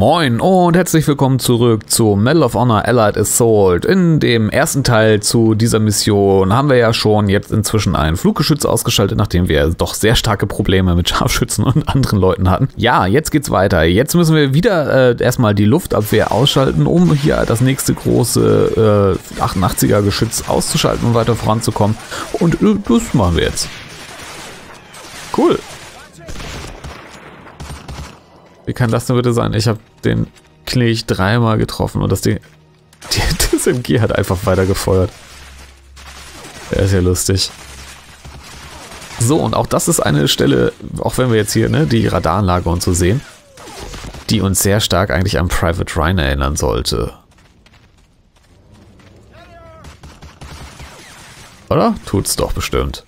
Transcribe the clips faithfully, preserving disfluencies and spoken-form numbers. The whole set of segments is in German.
Moin und herzlich willkommen zurück zu Medal of Honor Allied Assault. In dem ersten Teil zu dieser Mission haben wir ja schon jetzt inzwischen ein Fluggeschütz ausgeschaltet, nachdem wir doch sehr starke Probleme mit Scharfschützen und anderen Leuten hatten. Ja, jetzt geht's weiter. Jetzt müssen wir wieder äh, erstmal die Luftabwehr ausschalten, um hier das nächste große äh, achtundachtziger Geschütz auszuschalten und weiter voranzukommen. Und äh, das machen wir jetzt. Cool. Wie kann das denn bitte sein? Ich habe den Knilch dreimal getroffen und das Ding... Das M G hat einfach weiter gefeuert. Der ist ja lustig. So, und auch das ist eine Stelle, auch wenn wir jetzt hier ne, die Radaranlage und so sehen, die uns sehr stark eigentlich an Private Ryan erinnern sollte. Oder? Tut's doch bestimmt.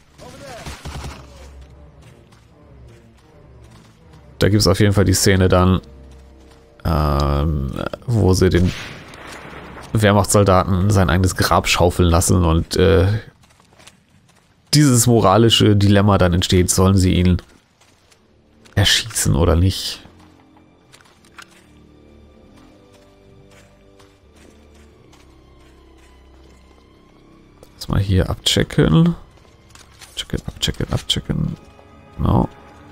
Da gibt es auf jeden Fall die Szene dann, ähm, wo sie den Wehrmachtssoldaten sein eigenes Grab schaufeln lassen und äh, dieses moralische Dilemma dann entsteht, sollen sie ihn erschießen oder nicht. Lass mal hier abchecken. Checken, abchecken, abchecken. No.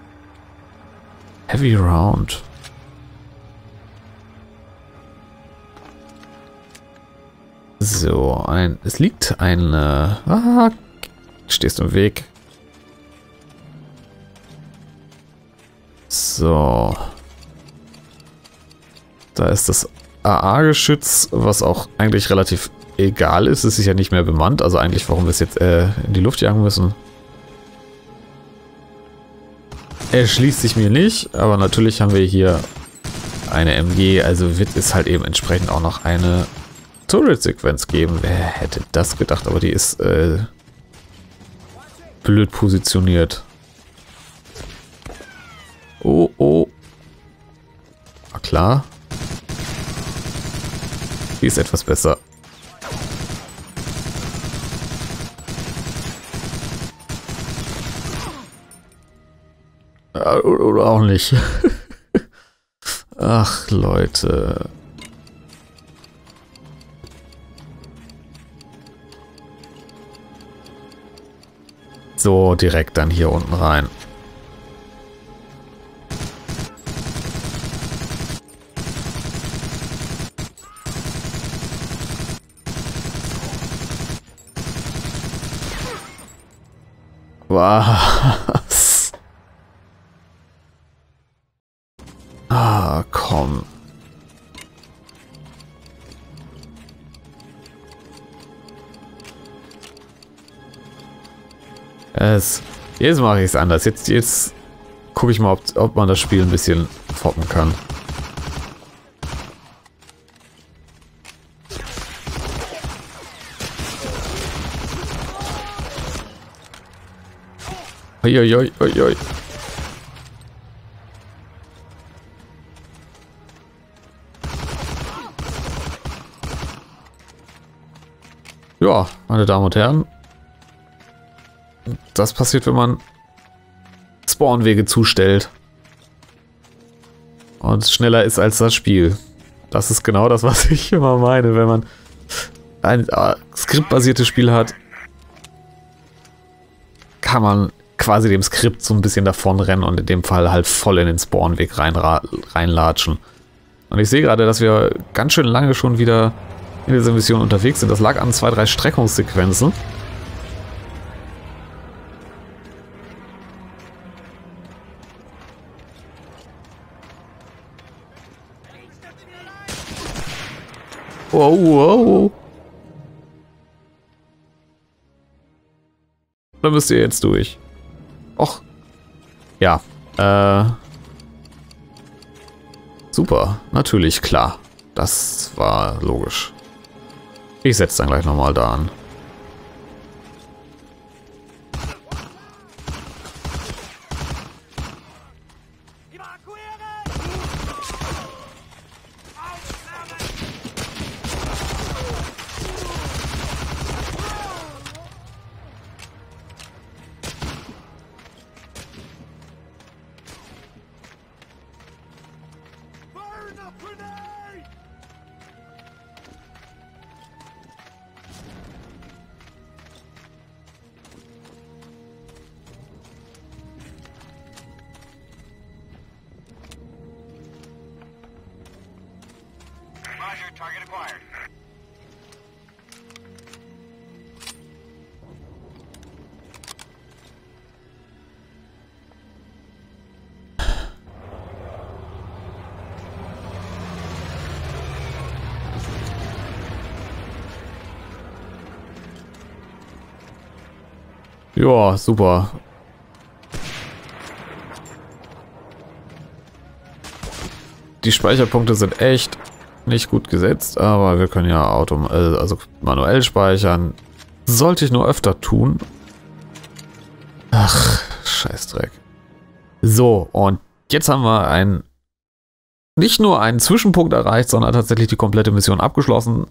Heavy Round. So, ein. Es liegt ein. Äh, ah, stehst im Weg. So. Da ist das A A-Geschütz, was auch eigentlich relativ egal ist. Es ist ja nicht mehr bemannt. Also eigentlich, warum wir es jetzt äh, in die Luft jagen müssen. Er schließt sich mir nicht, aber natürlich haben wir hier eine M G, also wird es halt eben entsprechend auch noch eine Turret-Sequenz geben. Wer hätte das gedacht, aber die ist äh, blöd positioniert. Oh, oh. War klar. Die ist etwas besser. Oder auch nicht. Ach, Leute. So, direkt dann hier unten rein. Was? Ah, komm. Es, jetzt mache ich es anders. Jetzt, jetzt gucke ich mal, ob, ob man das Spiel ein bisschen foppen kann. Uiuiui, uiui. Ja, meine Damen und Herren, das passiert, wenn man Spawnwege zustellt und schneller ist als das Spiel. Das ist genau das, was ich immer meine, wenn man ein äh, skriptbasiertes Spiel hat, kann man quasi dem Skript so ein bisschen davonrennen und in dem Fall halt voll in den Spawnweg rein, reinlatschen. Und ich sehe gerade, dass wir ganz schön lange schon wieder in dieser Mission unterwegs sind. Das lag an zwei, drei Streckungssequenzen. Wow, wow. Da müsst ihr jetzt durch. Och. Ja. Äh. Super. Natürlich, klar. Das war logisch. Ich setze dann gleich nochmal da an. Roger, target acquired. Ja, super. Die Speicherpunkte sind echt nicht gut gesetzt, aber wir können ja autom äh, also manuell speichern. Sollte ich nur öfter tun. Ach, Scheißdreck. So, und jetzt haben wir ein nicht nur einen Zwischenpunkt erreicht, sondern tatsächlich die komplette Mission abgeschlossen.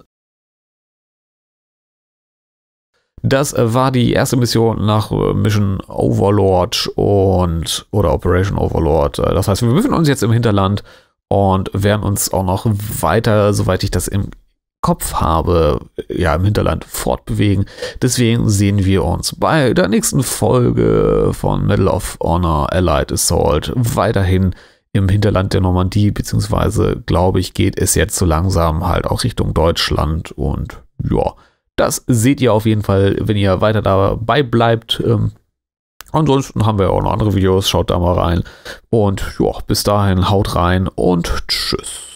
Das war die erste Mission nach Mission Overlord und oder Operation Overlord. Das heißt, wir befinden uns jetzt im Hinterland und werden uns auch noch weiter, soweit ich das im Kopf habe, ja, im Hinterland fortbewegen. Deswegen sehen wir uns bei der nächsten Folge von Medal of Honor Allied Assault weiterhin im Hinterland der Normandie, beziehungsweise, glaube ich, geht es jetzt so langsam halt auch Richtung Deutschland und ja, das seht ihr auf jeden Fall, wenn ihr weiter dabei bleibt. Ähm, ansonsten haben wir auch noch andere Videos, schaut da mal rein. Und ja, bis dahin haut rein und tschüss.